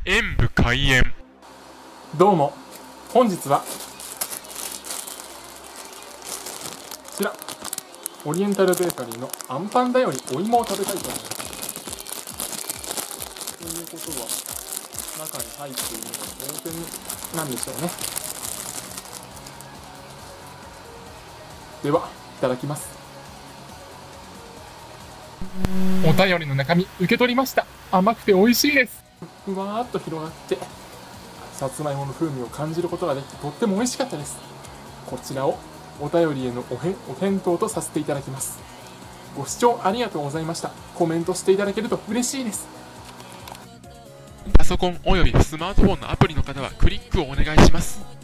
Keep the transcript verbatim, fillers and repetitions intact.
演武開演。 どうも、本日はこちらオリエンタルベーカリーのアンパンだよりお芋を食べたいと思います。ということは中に入っているのが当然なんでしょうね。では、いただきます。お便りの中身受け取りました。甘くて美味しいです。ふわーっと広がってさつまいもの風味を感じることができてとっても美味しかったです。こちらをお便りへのおへお返答とさせていただきます。ご視聴ありがとうございました。コメントしていただけると嬉しいです。 パソコンおよびスマートフォンのアプリの方はクリックをお願いします。